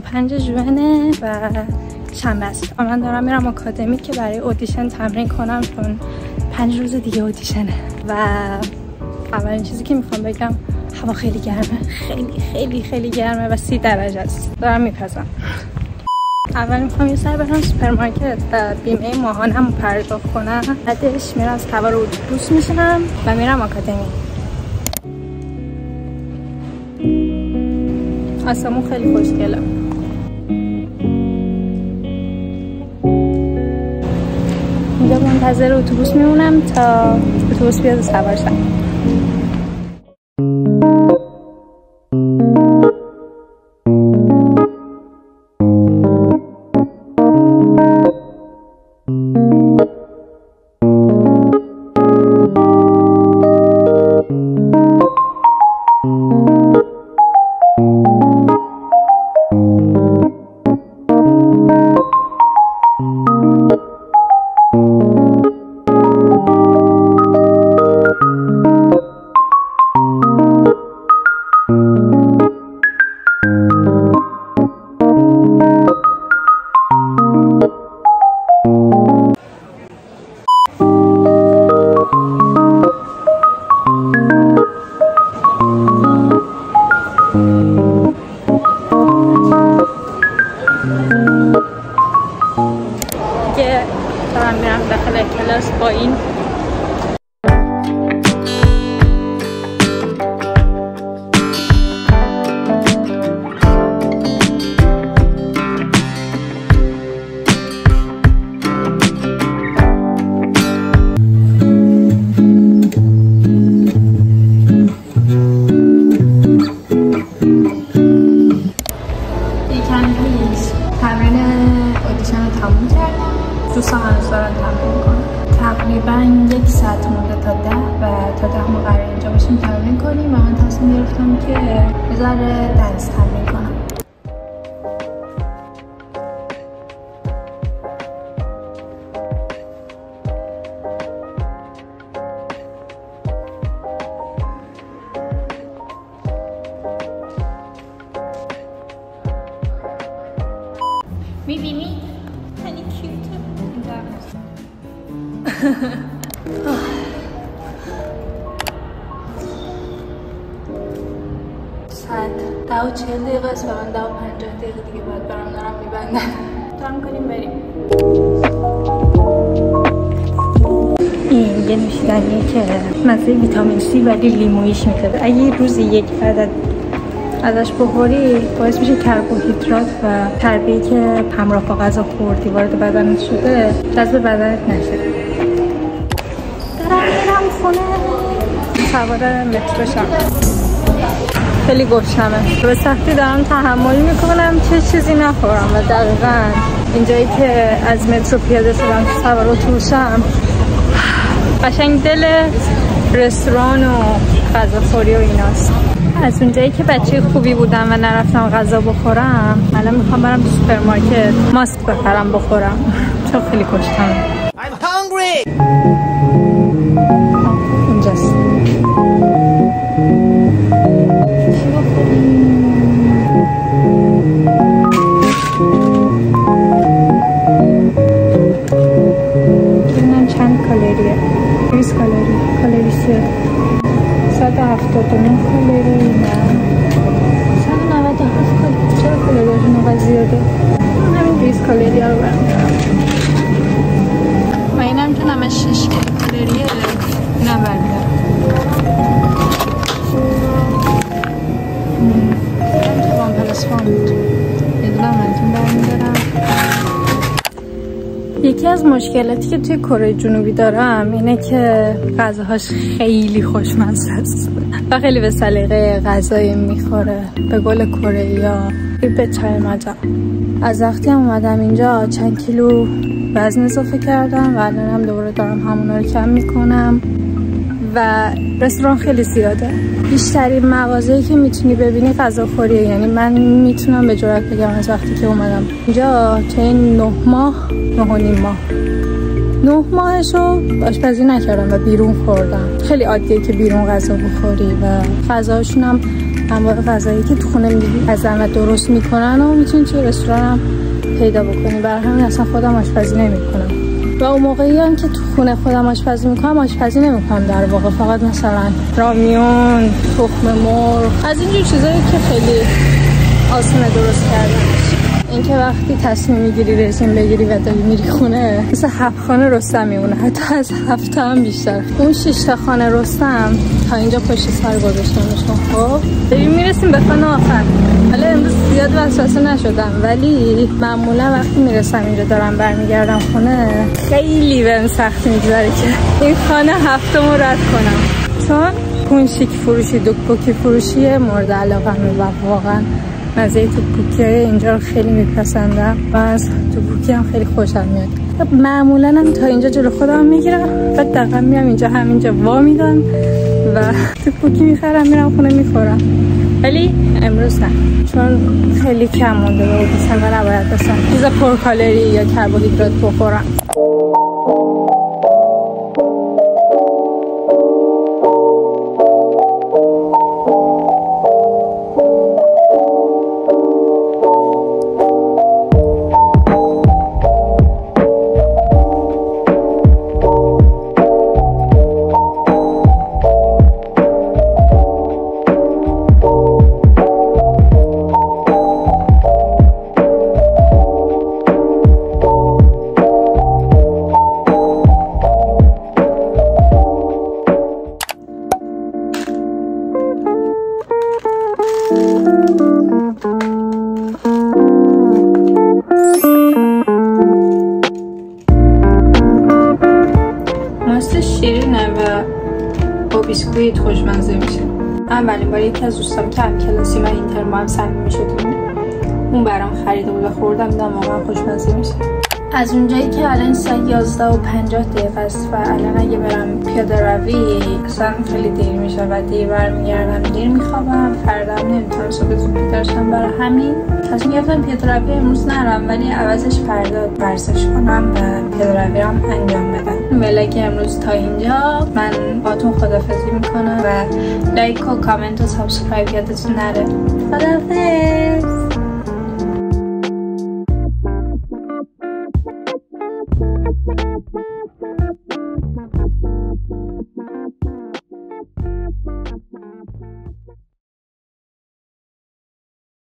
25 ژوئن و شنبه است. من دارم میرم آکادمی که برای اودیشن تمرین کنم، چون 5 روز دیگه اودیشنه. و اولین چیزی که میخوام بگم، هوا خیلی گرمه، خیلی خیلی خیلی گرمه و 30 درجه است. دارم میپزم. اول میخوام یه سر برم سوپرمارکت و بیمه ماهانم رو پرداخت کنم. بعدش میرم سوار اتوبوس میشم و میرم آکادمی. آسمون خیلی خوشگله. اینجا منتظر اتوبوس میمونم تا اتوبوس بیاد سوار شم. دارم میرم داخل کلاس با این دوستان هنوز دارن تمرین کنن. تقریبا 1 ساعت مونده تا 10 و تا 10 ما قرار اینجا باشیم تمرین کنیم و من تصمیم گرفتم که یه ذره دنس تمرین کنم. میبینی؟ خیلی کیوته. ساعت 10:40 است و من 10:50 دیگه باید برم. دارم میبندم. دارم کنیم بریم. این یه نوشیدنیه که مزه ویتامین C ولی لیمویش میده. اگه روزی 1 عدد ازش بخوری باعث میشه کربوهیدرات و چربی که همراه با غذا خوردی وارد بدنت شده جذب بدنت نشه. دارم میرم خونه. سوار مترو شم. خیلی گشنمه. به سختی دارم تحمل میکنم چه چیزی نخورم و دقیقا اینجایی که از مترو پیاده شدم سوار اتوبوسم قشنگ دل رستوران و غذاخوری و ایناست. از اونجایی که بچه خوبی بودم و نرفتم غذا بخورم الان میخوام برم تو سوپرمارکت ماست بخرم بخورم چون خیلی کشتم. I'm hungry. اینجاست. ببینم چند کالریه. 20 کالری 179 کالری نه 197 کالری. چرا کالریشون اینقدر زیاده؟ همین 20 کالری ها رو برمی‌دارم و اینم که نمه 6 کالریه اینم برمی‌دارم. اینم که وان پلس وان بود میدونم منتون برمی‌دارم. یکی از مشکلاتی که توی کره جنوبی دارم اینه که غذاهاش خیلی خوشمزه است و خیلی به سلیقه غذایی میخوره. به قول کره‌ای‌ها به چای مزه. از وقتی هم اومدم اینجا چند کیلو وزن اضافه کردم و الانم دوباره دارم همونا رو کم میکنم و رستوران خیلی زیاده. بیشترین مغازه‌ای که میتونی ببینی غذاخوریه. یعنی من میتونم به جرئت بگم از وقتی که اومدم اینجا چه این 9 ماهشو آشپزی نکردم و بیرون خوردم. خیلی عادیه که بیرون غذا بخوری و غذاشون هم انواع غذایی که تو خونه عزمت درست میکنن و میتونی توی رستوران هم پیدا بکنی. برای همین اصلا خودم آشپزی نمیکنم و اون موقعی هم که تو خونه خودم آشپزی میکنم آشپزی نمیکنم در واقع، فقط مثلا رامیون، تخم مرغ، از اینجور چیزایی که خیلی آسونه درست کردنش. اینکه وقتی تصمیم میگیری رژیم بگیری و داری میری خونه مثل 7 خانه رستم میمونه، حتی از 7 هم بیشتر. اون 6 تا خانه رستم تا اینجا پشت سر گذاشتمشون. خب بریم میرسیم به خانه آخر. حالا امروز زیاد وسوسه نشدم ولی معمولا وقتی میرسم اینجا دارم برمیگردم خونه خیلی بهم سخت میگذره که این خانه 7 رو رد کنم، چون پونشیک فروشی، دوکپوکی فروشی مورد علاقمه و واقعا مزه توپوکی های اینجا رو خیلی میپسندم و از توپوکی هم خیلی خوشم میاد. معمولا هم تا اینجا جلو خودم میگیرم و دقیقا میام اینجا همینجا وا میدم و توپوکی میخرم میرم خونه میخورم، ولی امروز نه چون خیلی کم مونده و دوستم نباید اصلا چیز پرکالری یا کربوهیدرات بخورم. شیرینه و با بیسکویت خوشمزه میشه. اولین بار یکی از دوستام که همکلاسی من این ترم با هم صمیمی شدیم اون برام خریده بود و خوردم، دیدم واقعا خوشمزه میشه. از اونجایی که الان ساعت 11:50 است و الان اگه برم پیاده روی اصلا خیلی دیر میشه و دیر برمیگردم، دیر میخوابم، فردا هم نمیتونم صبح زود بیدارشم. برای همین تصمیم گرفتم پیاده روی امروز نرم ولی عوضش فردا ورزش کنم و پیاده روی هم انجام بدم. ولی امروز تا اینجا من باتون خدافظی میکنم و لایک و کامنت و سابسکرایب یادتون نره. خدافظ.